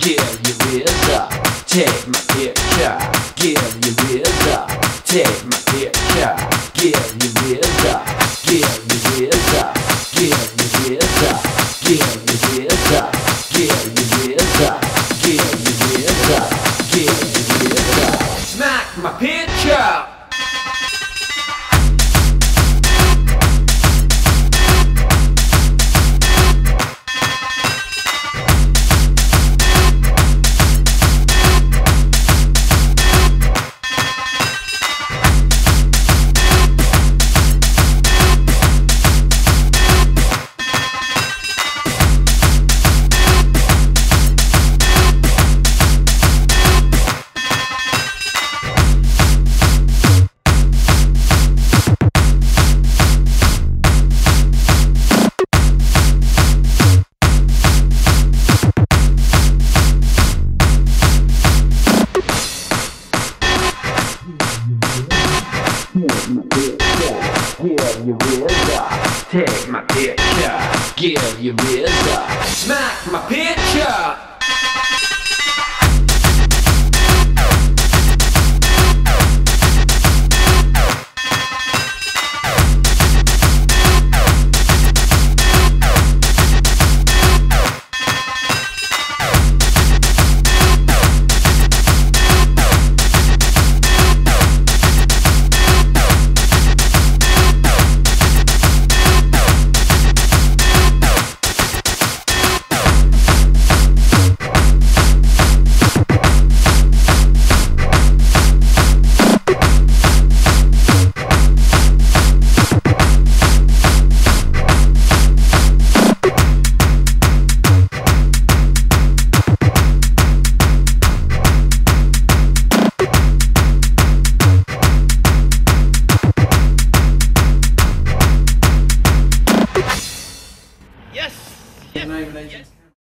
give you rhythm, take my picture, give you rhythm, take my picture, give you rhythm, give you rhythm, give you rhythm, give you rhythm, give you rhythm, give you rhythm, give you rhythm, smack my picture. Give you rhythm, take my picture, give you rhythm, smack my picture.